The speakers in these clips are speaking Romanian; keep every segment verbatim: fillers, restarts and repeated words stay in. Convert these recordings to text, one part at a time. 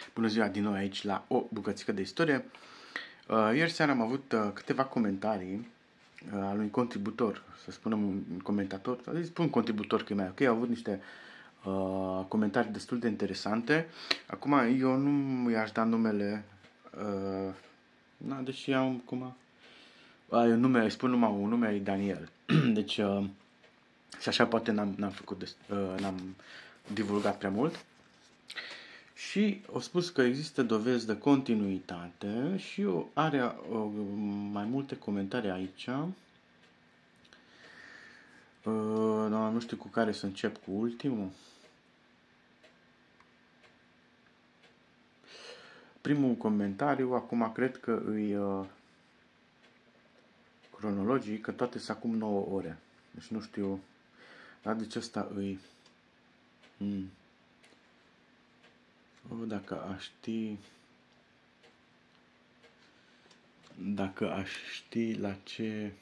Bună ziua din nou aici la o bucățică de istorie. Ieri seara am avut câteva comentarii al unui contributor, să spunem un comentator, să spun contributor că e mai ok, au avut niște uh, comentarii destul de interesante. Acum eu nu i-aș da numele, uh, na, deși am cum a, nume, îi spun numai un nume, e Daniel. Deci, uh, și așa poate n-am, n-am făcut, des, uh, n-am divulgat prea mult. Și au spus că există dovezi de continuitate și are o, mai multe comentarii aici. Uh, nu știu cu care să încep, cu ultimul. Primul comentariu, acum cred că îi uh, cronologic, că toate sunt acum nouă ore. Deci nu știu, dar deci ăsta îi... Hmm. Oh, dacă aș ști... Dacă aș ști la ce...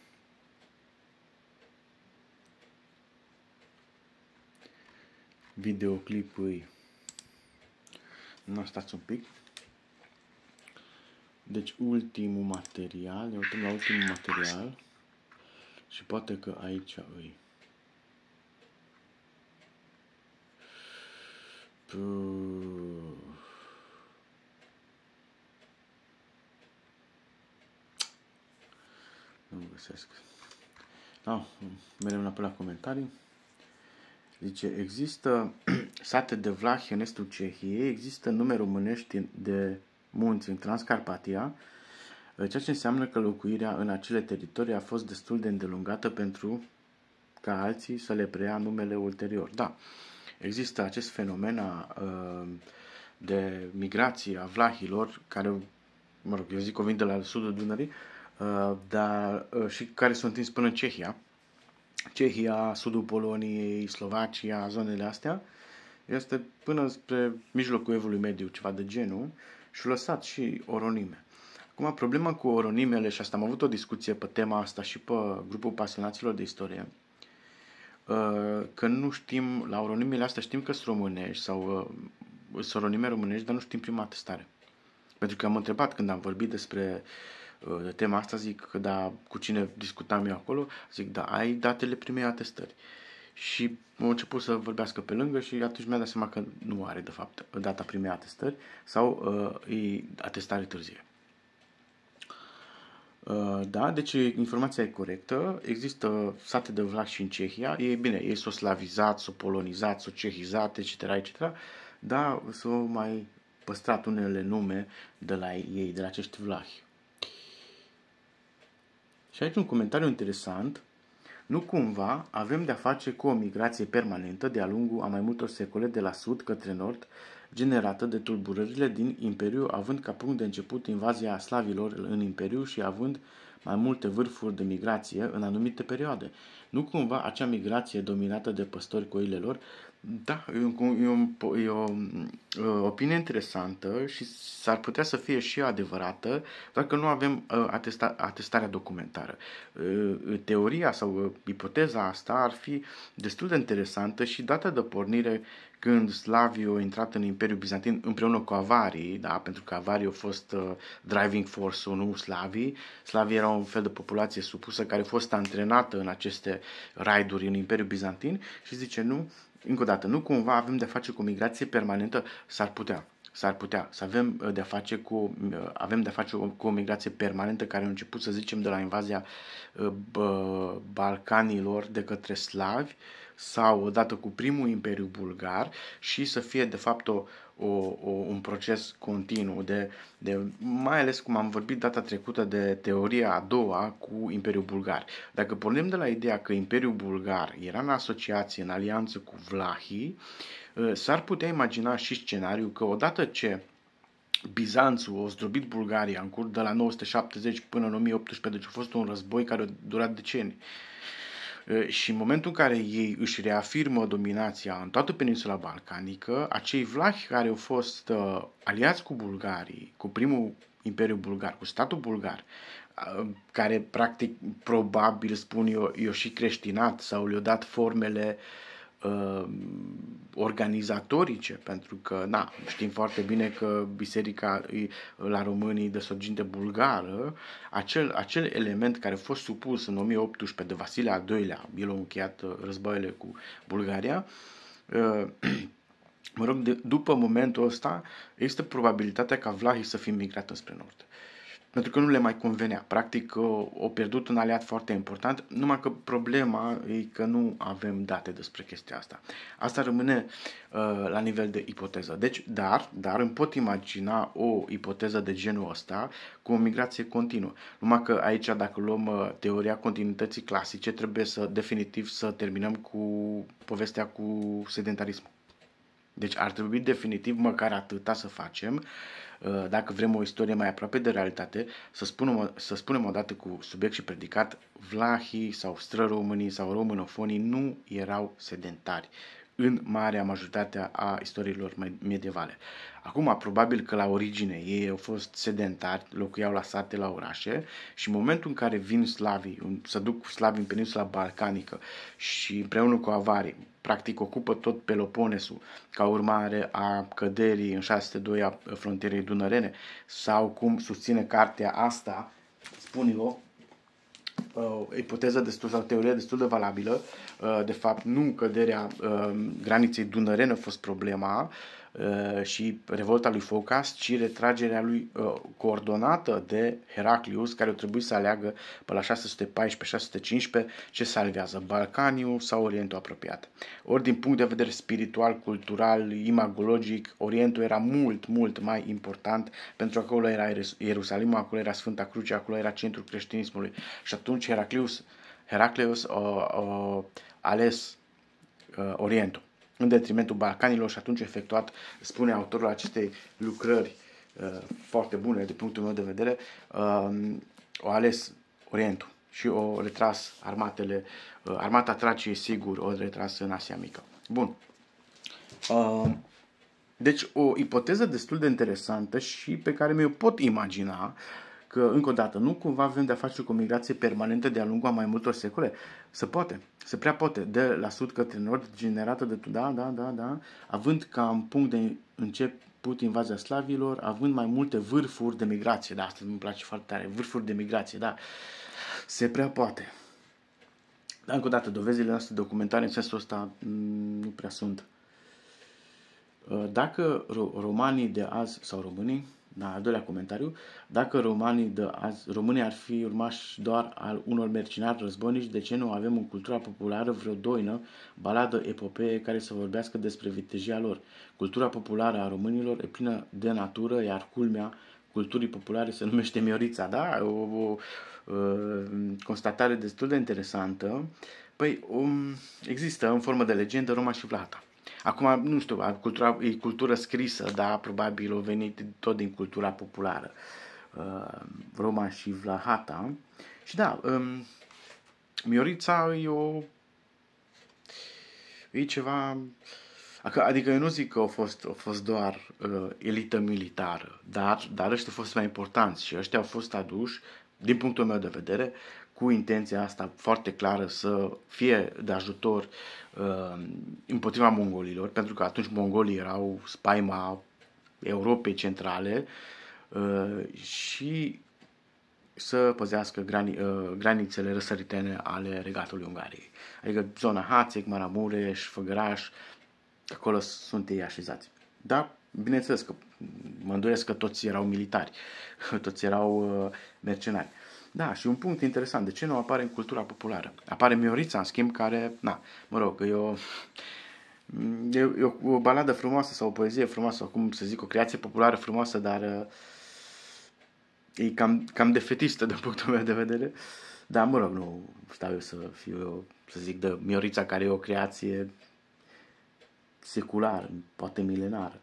videoclip îi... Nu, stați un pic. Deci ultimul material, ne uităm la ultimul material și poate că aici îi... Nu găsesc. No, mereu înapoi la comentarii. Zice, există sate de vlahi în estul Cehiei, există nume românești de munți în Transcarpatia, ceea ce înseamnă că locuirea în acele teritorii a fost destul de îndelungată pentru ca alții să le preia numele ulterior. Da, există acest fenomen a, de migrație a vlahilor, care, mă rog, eu zic că vin de la sudul Dunării, dar și care sunt întins până în Cehia. Cehia, sudul Poloniei, Slovacia, zonele astea, este până spre mijlocul Evului Mediu, ceva de genul, și au lăsat și oronime. Acum, problema cu oronimele, și asta am avut o discuție pe tema asta și pe grupul pasionaților de istorie, că nu știm, la oronimele astea știm că sunt românești sau sunt oronime românești, dar nu știm prima atestare. Pentru că am întrebat când am vorbit despre de tema asta, zic că da, cu cine discutam eu acolo, zic da, ai datele primei atestări. Și am început să vorbească pe lângă și atunci mi-a dat seama că nu are de fapt data primei atestări sau uh, e atestare târzie. Uh, da, deci informația e corectă, există sate de vlahi și în Cehia, e bine, ei s-o slavizat, s-o polonizat, s-o cehizat, et cetera, et cetera, dar s-o mai păstrat unele nume de la ei, de la acești vlahi. Și aici un comentariu interesant. Nu cumva avem de-a face cu o migrație permanentă de-a lungul a mai multor secole de la sud către nord, generată de tulburările din Imperiu, având ca punct de început invazia slavilor în Imperiu și având mai multe vârfuri de migrație în anumite perioade. Nu cumva acea migrație dominată de păstori coilelor? Da, e, un, e, o, e o, o opinie interesantă și s-ar putea să fie și adevărată, doar că nu avem atesta, atestarea documentară. Teoria sau ipoteza asta ar fi destul de interesantă și dată de pornire când slavii au intrat în Imperiul Bizantin împreună cu avarii, da, pentru că avarii au fost uh, driving force-ul, nu slavii. Slavii erau un fel de populație supusă care a fost antrenată în aceste raiduri în Imperiul Bizantin și zice nu, încă o dată, nu cumva avem de-a face cu o migrație permanentă, s-ar putea. S-ar putea să avem de-a face cu, avem de-a face cu o migrație permanentă care a început, să zicem, de la invazia Balcanilor de către slavi sau odată cu primul Imperiu Bulgar și să fie de fapt o, o, o, un proces continuu, de, de, mai ales cum am vorbit data trecută de teoria a doua cu Imperiul Bulgar. Dacă pornim de la ideea că Imperiul Bulgar era în asociație, în alianță cu vlahii, s-ar putea imagina și scenariul că odată ce Bizanțul a zdrobit Bulgaria în curs de la nouă sute șaptezeci până în o mie opt sute, deci a fost un război care a durat decenii. Și în momentul în care ei își reafirmă dominația în toată peninsula balcanică, acei vlahi care au fost uh, aliați cu bulgarii, cu primul Imperiu Bulgar, cu statul bulgar, uh, care practic, probabil, spun eu, i-au și creștinat sau le-au dat formele uh, organizatorice, pentru că, na, știm foarte bine că biserica la românii de sorginte bulgară, acel, acel element care a fost supus în o mie optsprezece de Vasile al doilea, el a încheiat războaiele cu Bulgaria, uh, mă rog, de, după momentul ăsta, există probabilitatea ca vlahii să fie migrat înspre nord. Pentru că nu le mai convenea. Practic, o pierdut un aliat foarte important, numai că problema e că nu avem date despre chestia asta. Asta rămâne uh, la nivel de ipoteză. Deci, dar, dar îmi pot imagina o ipoteză de genul ăsta cu o migrație continuă. Numai că aici, dacă luăm uh, teoria continuității clasice, trebuie să definitiv să terminăm cu povestea cu sedentarismul. Deci ar trebui definitiv măcar atâta să facem, dacă vrem o istorie mai aproape de realitate, să spunem, să spunem odată cu subiect și predicat, vlahii sau stră-românii sau românofonii nu erau sedentari în marea majoritate a istoriilor medievale. Acum, probabil că la origine ei au fost sedentari, locuiau la sate, la orașe și în momentul în care vin slavii, să duc slavii în peninsula balcanică și împreună cu avarii, practic ocupă tot Peloponesul ca urmare a căderii în șase sute doi a frontierei dunărene sau cum susține cartea asta, spun eu, o ipoteză destul sau teorie destul de valabilă. De fapt, nu căderea graniței dunărene a fost problema și revolta lui Focas, ci retragerea lui coordonată de Heraclius, care o trebuie să aleagă pe la șase sute paisprezece șase sute cincisprezece ce salvează, Balcaniul sau Orientul apropiat. Ori din punct de vedere spiritual, cultural, imagologic, Orientul era mult, mult mai important, pentru că acolo era Ierusalimul, acolo era Sfânta Cruce, acolo era centrul creștinismului. Și atunci Heraclius, Heraclius a, a ales a, Orientul în detrimentul Balcanilor și atunci efectuat, spune autorul acestei lucrări uh, foarte bune din punctul meu de vedere, uh, o ales Orientul și o retras armatele, uh, armata Traciei, sigur, o retras în Asia Mică. Bun. Uh, deci o ipoteză destul de interesantă și pe care mi-o pot imagina că, încă o dată, nu cumva avem de-a face cu o migrație permanentă de-a lungul a mai multor secole. Se poate, se prea poate, de la sud către nord, generată de, da, da, da, da, având ca în punct de început invazia slavilor, având mai multe vârfuri de migrație, da, asta îmi place foarte tare, vârfuri de migrație, da, se prea poate. Dar, încă o dată, dovezile noastre documentare în sensul ăsta nu prea sunt. Dacă romanii de azi, sau românii, da, al doilea comentariu, dacă romanii de azi, românii ar fi urmași doar al unor mercenari războinici, de ce nu avem în cultura populară vreo doină, baladă, epopee care să vorbească despre vitejia lor? Cultura populară a românilor e plină de natură, iar culmea culturii populare se numește Miorița, da? O, o, o constatare destul de interesantă. Păi, um, există în formă de legendă Roma și Vlahata. Acum, nu știu, cultura, e cultură scrisă, dar probabil a venit tot din cultura populară. Uh, Roma și Vlahata. Și da, um, Miorița e o... e ceva... Adică eu nu zic că a fost, a fost doar uh, elită militară, dar, dar ăștia au fost mai importanți și ăștia au fost aduși, din punctul meu de vedere, cu intenția asta foarte clară să fie de ajutor uh, împotriva mongolilor, pentru că atunci mongolii erau spaima Europei centrale uh, și să păzească grani, uh, granițele răsăritene ale regatului Ungariei. Adică zona Hațeg, Maramureș, Făgăraș, acolo sunt ei așezați. Dar, bineînțeles că mă îndoiesc că toți erau militari, toți erau uh, mercenari. Da, și un punct interesant, de ce nu apare în cultura populară? Apare Miorița, în schimb, care, na, mă rog, e o, e, e o, o baladă frumoasă sau o poezie frumoasă, sau cum să zic, o creație populară frumoasă, dar e cam, cam defetistă din punctul meu de vedere. Dar, mă rog, nu stau eu să fiu eu, să zic, de Miorița, care e o creație seculară, poate milenară.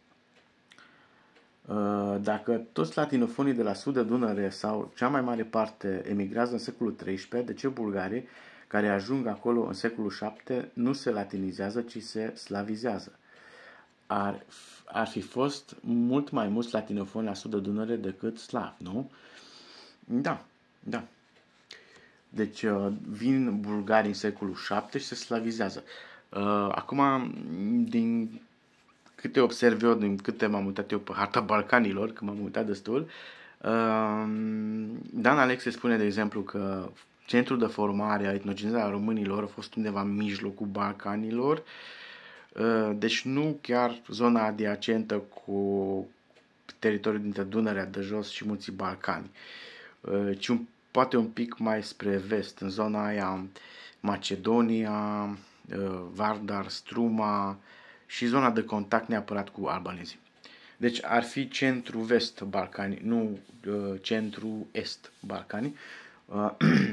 Dacă toți latinofonii de la sud de Dunăre sau cea mai mare parte emigrează în secolul treisprezece, de ce bulgarii care ajung acolo în secolul șapte nu se latinizează, ci se slavizează? Ar, ar fi fost mult mai mulți latinofoni la sud de Dunăre decât slavi, nu? Da, da. Deci vin bulgarii în secolul șapte și se slavizează. Uh, acum, din câte observ eu, din câte m-am uitat eu pe harta Balcanilor, că m-am uitat destul, uh, Dan Alexe spune, de exemplu, că centrul de formare a etnogeneză a românilor a fost undeva în mijlocul Balcanilor, uh, deci nu chiar zona adiacentă cu teritoriul dintre Dunărea de jos și Munții Balcani, uh, ci un, poate un pic mai spre vest, în zona aia Macedonia, uh, Vardar, Struma și zona de contact neapărat cu albanezii. Deci ar fi centru-vest Balcani, nu uh, centru-est Balcani. Uh,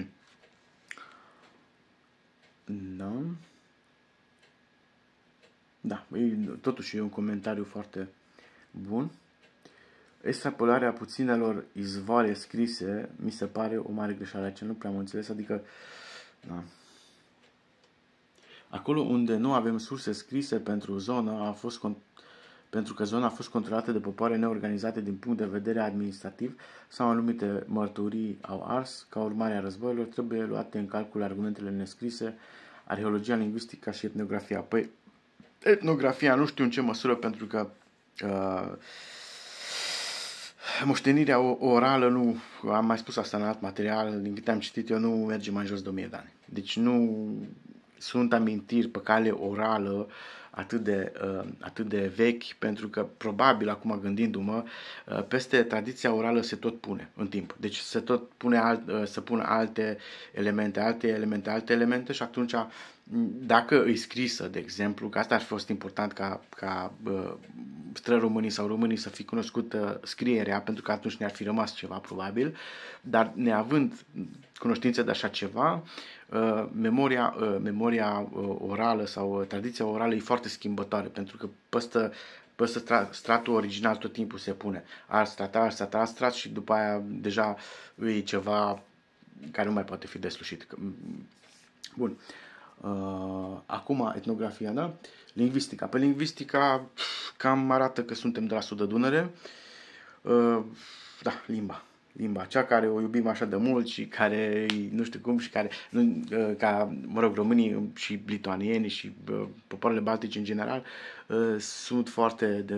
da. Da, e, totuși e un comentariu foarte bun. Extrapolarea puținelor izvoare scrise mi se pare o mare greșeală, ce nu prea am înțeles, adică da. Acolo unde nu avem surse scrise pentru zonă a fost pentru că zona a fost controlată de popoare neorganizate din punct de vedere administrativ sau anumite mărturii au ars, ca urmare a războiilor, trebuie luate în calcul argumentele nescrise, arheologia, lingvistica și etnografia. Păi, etnografia nu știu în ce măsură, pentru că uh, moștenirea orală nu, am mai spus asta în alt material, din câte am citit eu, nu merge mai jos de o mie de ani. Deci nu sunt amintiri pe cale orală atât de, uh, atât de vechi, pentru că probabil, acum gândindu-mă, uh, peste tradiția orală se tot pune în timp. Deci se tot pune alt, uh, se pun alte elemente, alte elemente, alte elemente și atunci, dacă îi scrisă, de exemplu, că asta ar fi fost important ca, ca uh, stră-românii sau românii să fi cunoscut uh, scrierea, pentru că atunci ne-ar fi rămas ceva, probabil, dar neavând cunoștință de așa ceva, uh, memoria, uh, memoria uh, orală sau uh, tradiția orală e foarte schimbătoare, pentru că păstă, păstă stra, stratul original tot timpul se pune. Alt strat, alt strat, alt strat și după aia deja e ceva care nu mai poate fi deslușit. Bun. Uh, acum, etnografia, da? Lingvistica. Pe lingvistica cam arată că suntem de la Sud de Dunăre. Uh, da, limba. Limba, cea care o iubim așa de mult și care, nu știu cum, și care, nu, uh, ca, mă rog, românii și lituanieni și uh, popoarele baltice în general, uh, sunt foarte, de,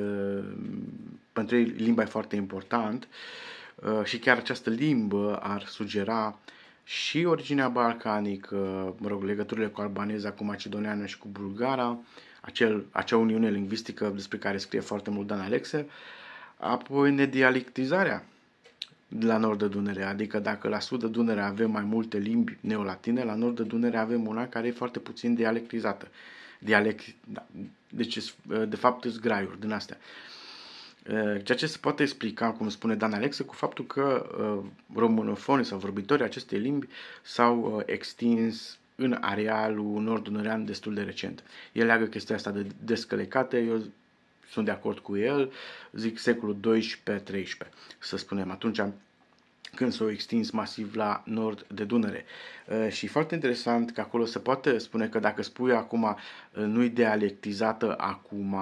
pentru ei limba e foarte important uh, și chiar această limbă ar sugera și originea balcanică, mă rog, legăturile cu albaneza, cu macedoneană și cu bulgara, acel, acea uniune lingvistică despre care scrie foarte mult Dan Alexe, apoi nedialectizarea de la nord de Dunăre, adică dacă la sud de Dunăre avem mai multe limbi neolatine, la nord de Dunăre avem una care e foarte puțin dialectizată. Dialect, da, deci, de fapt, sunt graiuri din astea. Ceea ce se poate explica, cum spune Dan Alexe, cu faptul că uh, românofonii sau vorbitorii acestei limbi s-au uh, extins în arealul nord-dunărean destul de recent. El leagă chestia asta de descălecate, eu sunt de acord cu el, zic secolul doisprezece treisprezece, să spunem, atunci când s-au extins masiv la nord de Dunăre. Uh, și foarte interesant că acolo se poate spune că dacă spui acum uh, nu-i dialectizată acum,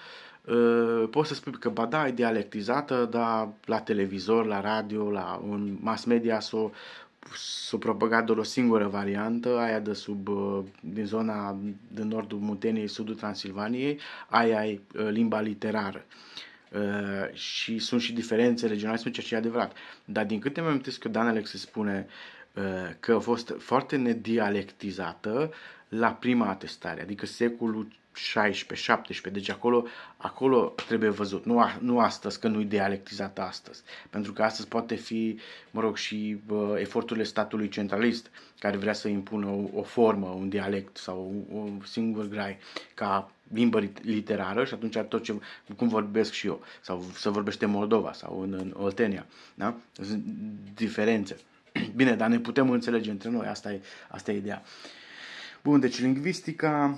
Uh, poți să spui că, ba da, e dialectizată, dar la televizor, la radio, la un mass media s-o, s-o propagat doar o singură variantă, aia de sub, uh, din zona din nordul Munteniei, sudul Transilvaniei, aia e uh, limba literară. Uh, și sunt și diferențe regionale, ceea ce e adevărat. Dar din câte mi-am amintesc că Dan Alexe spune uh, că a fost foarte nedialectizată la prima atestare, adică secolul șaisprezece șaptesprezece, deci acolo, acolo trebuie văzut, nu, a, nu astăzi, că nu-i dialectizată astăzi, pentru că astăzi poate fi, mă rog, și uh, eforturile statului centralist, care vrea să impună o, o formă, un dialect sau un singur grai, ca limbă literară și atunci tot ce, cum vorbesc și eu, sau să vorbește Moldova sau în, în Oltenia, da? Sunt diferențe. Bine, dar ne putem înțelege între noi, asta e, asta e ideea. Bun, deci lingvistica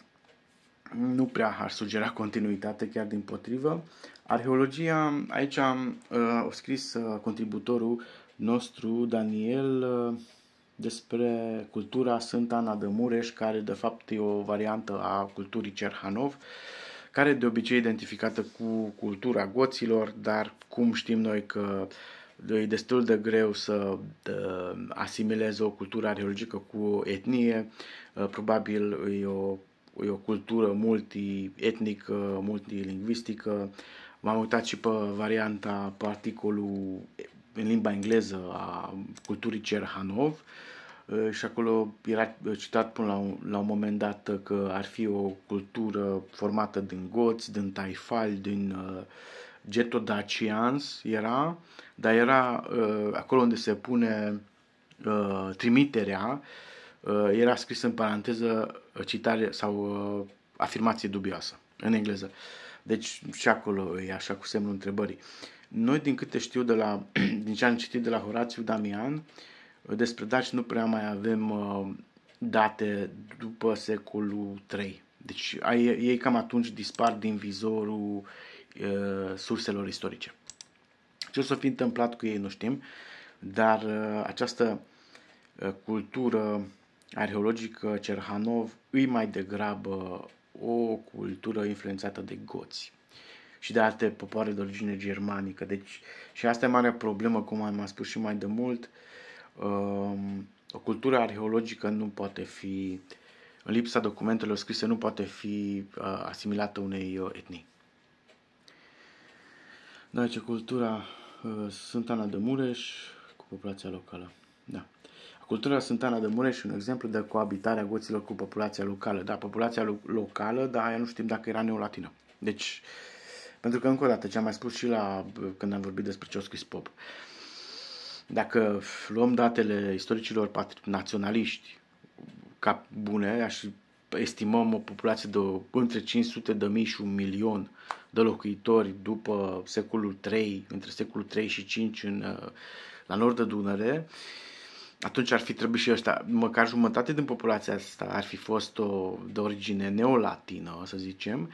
nu prea ar sugera continuitate, chiar dimpotrivă. Arheologia, aici am uh, scris uh, contributorul nostru, Daniel, uh, despre cultura Sfânta Ana de Mureș, care de fapt e o variantă a culturii Cerhanov, care de obicei e identificată cu cultura goților, dar cum știm noi că e destul de greu să asimileze o cultură arheologică cu o etnie, probabil e o e o cultură multietnică, multilingvistică. M-am uitat și pe varianta, pe articolul în limba engleză a culturii Cerhanov și acolo era citat până la un, la un moment dat că ar fi o cultură formată din goți, din taifali, din uh, getodacians era, dar era uh, acolo unde se pune uh, trimiterea, uh, era scris în paranteză citare sau uh, afirmație dubioasă în engleză. Deci și acolo e așa cu semnul întrebării. Noi, din câte știu de la, din ce am citit de la Horațiu Damian, despre daci nu prea mai avem uh, date după secolul trei. Deci ei cam atunci dispar din vizorul uh, surselor istorice. Ce o să fi întâmplat cu ei nu știm, dar uh, această uh, cultură arheologică Cerhanov îi mai degrabă o cultură influențată de goți și de alte popoare de origine germanică. Deci, și asta e marea problemă, cum am spus și mai de mult, um, o cultură arheologică nu poate fi, în lipsa documentelor scrise, nu poate fi uh, asimilată unei uh, etnii. Deci, cultura uh, Sfânta Ana de Mureș cu populația locală. Da. Cultura Sfânta Ana de Mureș e un exemplu de coabitare a goților cu populația locală. Da, populația lo locală, dar aia nu știm dacă era neolatină. Deci, pentru că, încă o dată, ce am mai spus și la când am vorbit despre ce a scris Pop, dacă luăm datele istoricilor naționaliști ca bune și estimăm o populație de între cinci sute de mii și un milion de locuitori după secolul trei, între secolul trei și cinci în, la nord de Dunăre, atunci ar fi trebuit și ăsta, măcar jumătate din populația asta ar fi fost o, de origine neolatină, să zicem.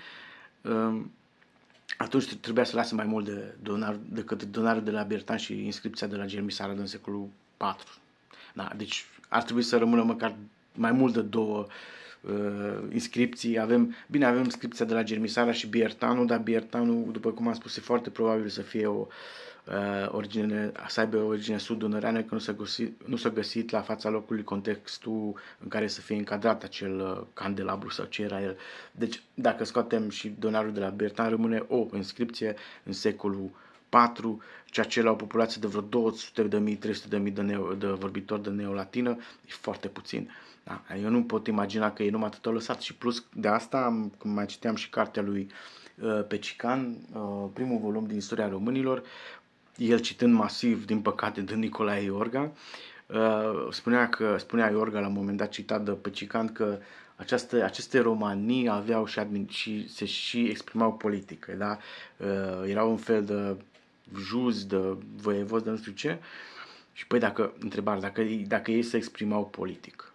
Atunci trebuia să lase mai mult de donar, decât donarul de la Bertan și inscripția de la Germisara din secolul patru. Da, deci ar trebui să rămână măcar mai mult de două uh, inscripții. Avem, bine, avem inscripția de la Germisara și Biertanul, dar Biertanul, după cum am spus, e foarte probabil să fie o uh, origine, să aibă o origine sud-dunăreană, că nu s-a găsit, nu s-a găsit la fața locului contextul în care să fie încadrat acel uh, candelabru sau ce era el. Deci, dacă scoatem și donarul de la Biertan, rămâne o inscripție în secolul patru, ceea ce la o populație de vreo două sute de mii, trei sute de mii de, neo, de vorbitori de neolatină e foarte puțin. Da? Eu nu pot imagina că ei numai atât au lăsat. Și plus de asta, cum mai citeam și cartea lui uh, Pecican, uh, primul volum din Istoria Românilor, el citând masiv, din păcate, de Nicolae Iorga, uh, spunea, că, spunea Iorga la un moment dat, citat de Pecican, că această, aceste romanii aveau și, admin, și se și exprimau politic. Da? Uh, erau un fel de juz, de voievozi, de nu știu ce. Și păi dacă, întrebare, dacă, dacă ei se exprimau politic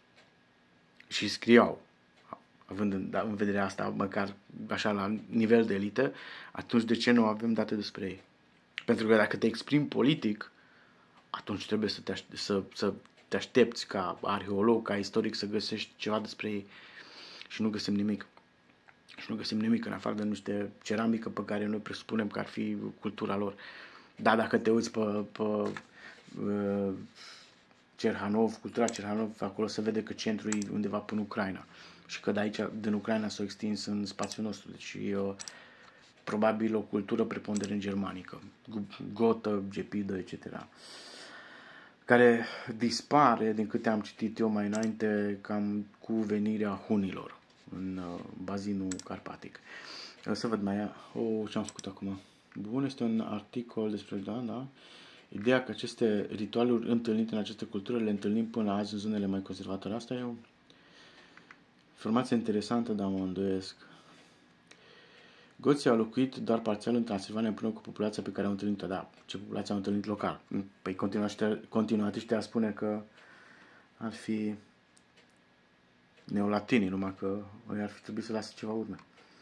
și scriau, având în, da, în vedere asta, măcar așa la nivel de elită, atunci de ce nu avem date despre ei? Pentru că dacă te exprimi politic, atunci trebuie să te, aș- să, să te aștepți ca arheolog, ca istoric să găsești ceva despre ei. Și nu găsim nimic. Și nu găsim nimic în afară de niște ceramică pe care noi presupunem că ar fi cultura lor. Da, dacă te uiți pe, pe uh, Cerhanov, cultura Cerhanov, acolo se vede că centrul e undeva până în Ucraina. Și că de aici, din Ucraina, s-a extins în spațiul nostru. Deci e uh, probabil o cultură preponderent germanică, gotă, gepidă, et cetera, care dispare, din câte am citit eu mai înainte, cam cu venirea hunilor în uh, bazinul carpatic. O să văd mai oh, ce am făcut acum. Bun, este un articol despre, da, da, ideea că aceste ritualuri întâlnite în această cultură le întâlnim până azi în zonele mai conservatoare. Asta e o informație interesantă, dar mă îndoiesc. Goții au locuit doar parțial în Transilvania împreună cu populația pe care au întâlnit-o. Da, ce populație au întâlnit local? Păi continuatiștea spune că ar fi neolatinii, numai că ei ar fi trebuit să lasă ceva urme.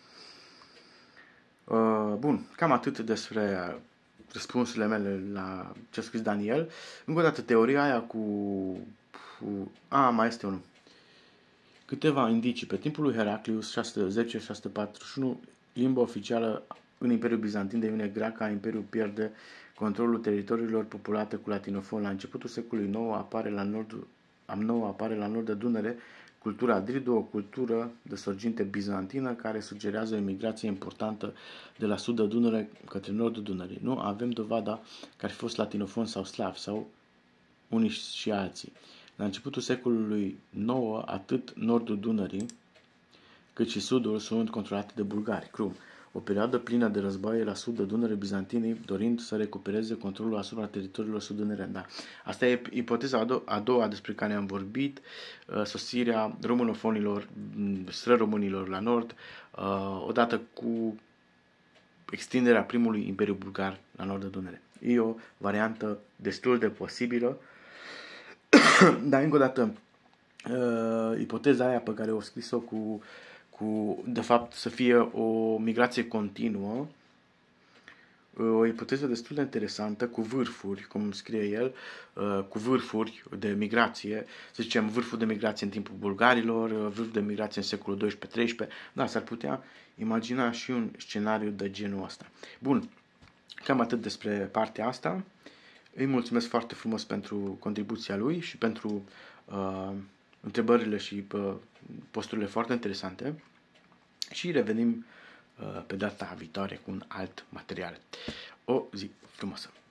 Uh, bun, cam atât despre răspunsurile mele la ce a scris Daniel. Încă o dată, teoria aia cu... cu a, mai este unul. Câteva indicii. Pe timpul lui Heraclius, șase sute zece șase sute patruzeci și unu, limba oficială în Imperiul Bizantin devine greaca, Imperiul pierde controlul teritoriilor populate cu latinofon. La începutul secolului nouă apare la nord, am nouă apare la nord de Dunăre cultura Dridu, o cultură de sorginte bizantină care sugerează o emigrație importantă de la sudul Dunăre către nordul Dunării. Nu avem dovada că ar fi fost latinofon sau slav sau unii și alții. La începutul secolului nouă, atât nordul Dunării cât și sudul sunt controlate de bulgari. Crum. O perioadă plină de războaie la sud de Dunăre, bizantinii dorind să recupereze controlul asupra teritoriilor sud-dunărene. Da. Asta e ipoteza a, do- a doua despre care am vorbit, uh, sosirea românofonilor, stră-românilor la nord, uh, odată cu extinderea primului imperiu bulgar la nord de Dunăre. E o variantă destul de posibilă, dar încă o dată, uh, ipoteza aia pe care o scris-o cu cu, de fapt, să fie o migrație continuă, o ipoteză destul de interesantă, cu vârfuri, cum scrie el, cu vârfuri de migrație, să zicem vârful de migrație în timpul bulgarilor, vârful de migrație în secolul doisprezece treisprezece, da, s-ar putea imagina și un scenariu de genul ăsta. Bun, cam atât despre partea asta. Îi mulțumesc foarte frumos pentru contribuția lui și pentru uh, întrebările și uh, posturile foarte interesante și revenim uh, pe data viitoare cu un alt material. O zi frumoasă!